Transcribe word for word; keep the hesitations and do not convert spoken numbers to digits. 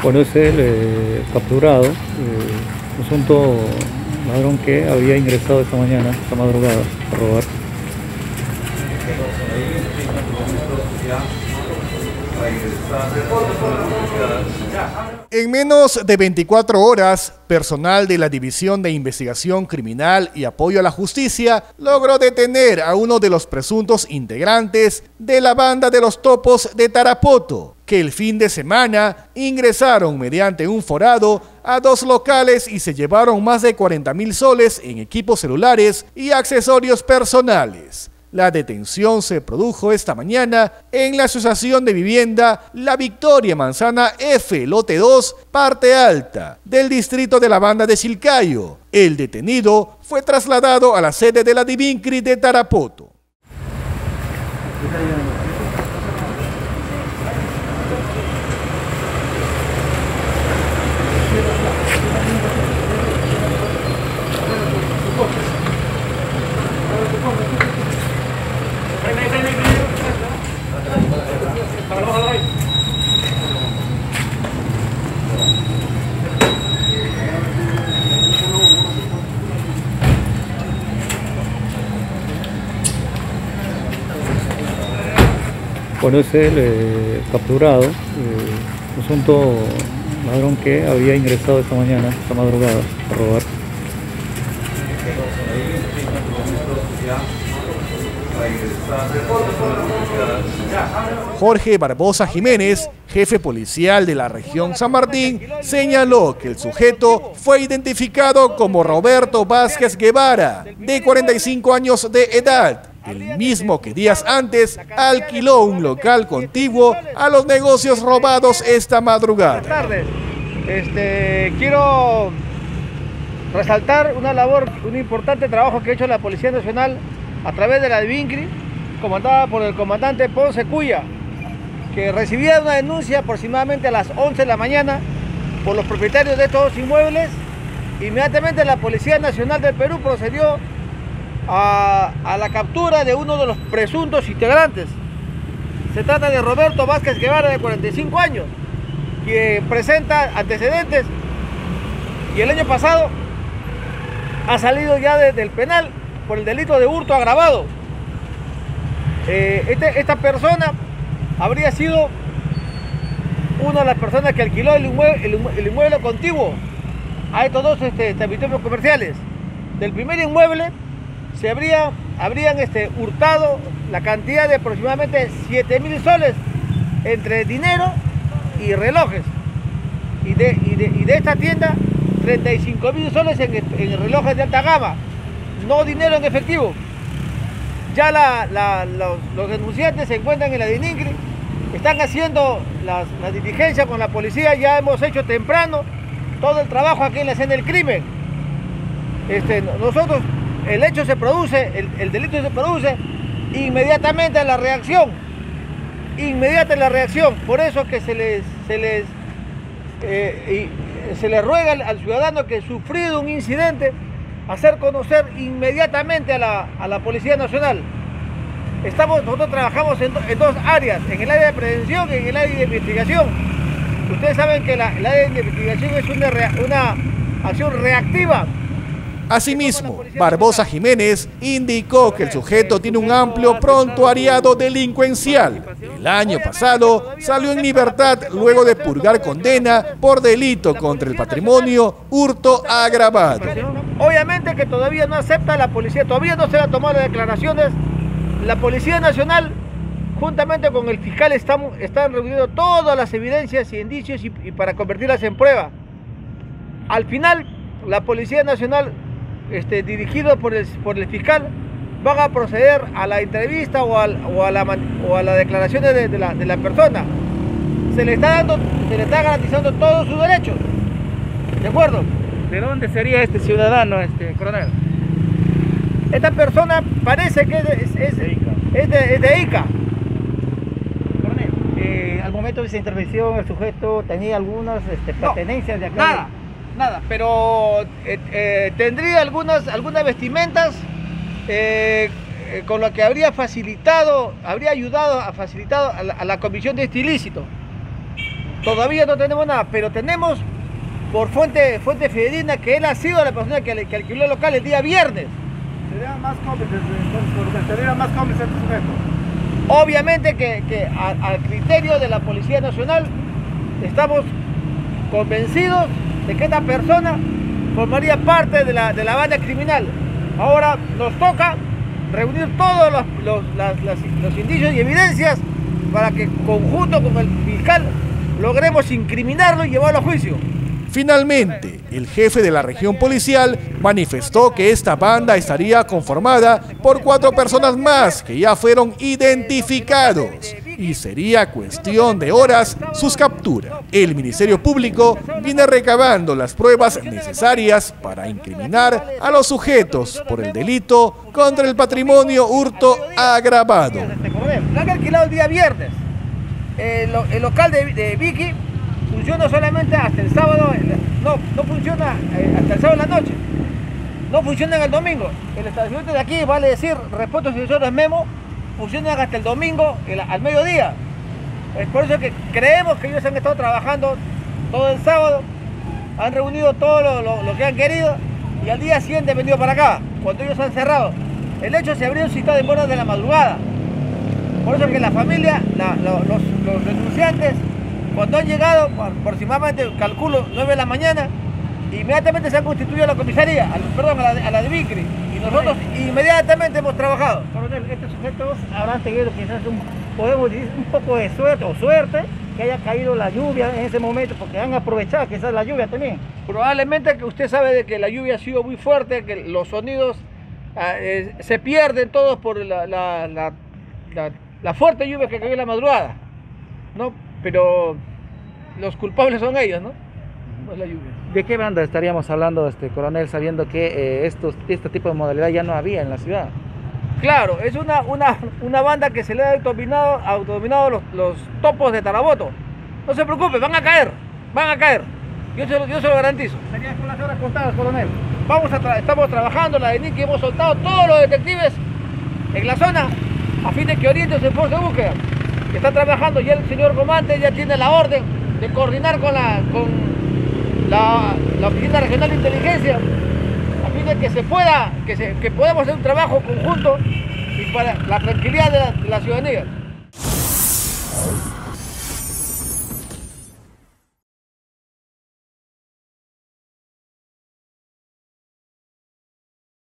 Bueno, es el eh, capturado, eh, presunto ladrón que había ingresado esta mañana, esta madrugada, a robar. En menos de veinticuatro horas, personal de la División de Investigación Criminal y Apoyo a la Justicia logró detener a uno de los presuntos integrantes de la banda de los Topos de Tarapoto, que el fin de semana ingresaron mediante un forado a dos locales y se llevaron más de cuarenta mil soles en equipos celulares y accesorios personales. La detención se produjo esta mañana en la Asociación de Vivienda La Victoria Manzana F, lote dos, parte alta, del distrito de la Banda de Chilcayo. El detenido fue trasladado a la sede de la Divincri de Tarapoto. Bueno, es el eh, capturado, eh, presunto ladrón que había ingresado esta mañana, esta madrugada, a robar. Jorge Barbosa Jiménez, jefe policial de la región San Martín, señaló que el sujeto fue identificado como Roberto Vázquez Guevara, de cuarenta y cinco años de edad, el mismo que días antes alquiló un local contiguo a los negocios robados esta madrugada. Buenas tardes. Este, quiero resaltar una labor, un importante trabajo que ha hecho la Policía Nacional a través de la Divincri, comandada por el comandante Ponce Cuya, que recibía una denuncia aproximadamente a las once de la mañana por los propietarios de estos inmuebles. Inmediatamente la Policía Nacional del Perú procedió a, a la captura de uno de los presuntos integrantes. Se trata de Roberto Vázquez Guevara, de cuarenta y cinco años, que presenta antecedentes y el año pasado ha salido ya de, del penal por el delito de hurto agravado. Eh, este, esta persona habría sido una de las personas que alquiló el inmueble, el, el inmueble contiguo a estos dos este, establecimientos comerciales. Del primer inmueble se habría, habrían este, hurtado la cantidad de aproximadamente siete mil soles entre dinero y relojes. Y de, y de, y de esta tienda, treinta y cinco mil soles en, en relojes de alta gama, no dinero en efectivo. Ya la, la, los, los denunciantes se encuentran en la Divincri, están haciendo las, las diligencias con la policía. Ya hemos hecho temprano todo el trabajo aquí en la escena del crimen. Este, nosotros, el hecho se produce, el, el delito se produce inmediatamente a la reacción, inmediata la reacción. Por eso que se les, se les, eh, y, se les ruega al, al ciudadano que ha sufrido un incidente hacer conocer inmediatamente a la, a la Policía Nacional. Estamos, nosotros trabajamos en, en dos áreas, en el área de prevención y en el área de investigación. Ustedes saben que la, el área de investigación es una, una acción reactiva. Asimismo, Barbosa Jiménez indicó que el sujeto tiene un amplio prontuariado delincuencial. El año pasado salió en libertad luego de purgar condena por delito contra el patrimonio, hurto agravado. Obviamente que todavía no acepta la policía, todavía no se han tomado las declaraciones. La Policía Nacional, juntamente con el fiscal, están, están reuniendo todas las evidencias y indicios y, y para convertirlas en prueba. Al final, la Policía Nacional, este, dirigido por el, por el fiscal, van a proceder a la entrevista o, al, o, a, la, o a las declaraciones de, de, la, de la persona. Se le está dando, se le está garantizando todos sus derechos. ¿De acuerdo? ¿De dónde sería este ciudadano, este coronel? Esta persona parece que es, es, de Ica. Es, de, es de Ica. Coronel, eh, al momento de esa intervención el sujeto tenía algunas este, pertenencias no, de acá. Nada, nada, pero eh, eh, tendría algunas, algunas vestimentas eh, eh, con lo que habría facilitado, habría ayudado a facilitar a la, a la comisión de este ilícito. todavía no tenemos nada, pero tenemos por fuente, fuente fidedigna que él ha sido la persona que, que alquiló el local el día viernes. Serían más cómplices, entonces, serían más cómplices este sujeto. Obviamente que, que a, al criterio de la Policía Nacional estamos convencidos de que esta persona formaría parte de la, de la banda criminal. Ahora nos toca reunir todos los, los, las, las, los indicios y evidencias para que conjunto con el fiscal logremos incriminarlo y llevarlo a juicio. Finalmente, el jefe de la región policial manifestó que esta banda estaría conformada por cuatro personas más que ya fueron identificados y sería cuestión de horas sus capturas. El Ministerio Público viene recabando las pruebas necesarias para incriminar a los sujetos por el delito contra el patrimonio hurto agravado. Lo han alquilado el día viernes. El, el local de, de Vicky funciona solamente hasta el sábado, no, no funciona eh, hasta el sábado en la noche, no funciona en el domingo. El establecimiento de aquí, vale decir, respeto a señores Memo, funcionan hasta el domingo el, al mediodía. Es por eso que creemos que ellos han estado trabajando todo el sábado, han reunido todo lo, lo, lo que han querido y al día siguiente han venido para acá, cuando ellos han cerrado. El hecho se abrió citado en horas de la madrugada. Por eso que la familia, la, lo, los, los denunciantes, cuando han llegado, aproximadamente, calculo, nueve de la mañana, inmediatamente se ha constituido la comisaría, al, perdón, a la, a la de Vicri, y nosotros inmediatamente hemos trabajado. Coronel, estos sujetos habrán tenido quizás un, podemos decir, un poco de suerte o suerte que haya caído la lluvia en ese momento, porque han aprovechado quizás la lluvia también. Probablemente que usted sabe de que la lluvia ha sido muy fuerte, que los sonidos ah, eh, se pierden todos por la, la, la, la, la fuerte lluvia que cayó en la madrugada, ¿no? Pero los culpables son ellos, ¿no? No es la lluvia. ¿De qué banda estaríamos hablando, este coronel, sabiendo que eh, estos, este tipo de modalidad ya no había en la ciudad? Claro, es una, una, una banda que se le ha autodominado, autodominado los, los topos de Tarapoto. No se preocupe, van a caer, van a caer. Yo se lo, yo se lo garantizo. Serían con las horas contadas, coronel. Vamos a tra estamos trabajando, la D N I C, hemos soltado todos los detectives en la zona a fin de que orienten su esfuerzo de búsqueda. Está trabajando, ya el señor comandante ya tiene la orden de coordinar con la, con la, la Oficina Regional de Inteligencia a fin de que se pueda, que, se, que podamos hacer un trabajo conjunto y para la tranquilidad de la, de la ciudadanía.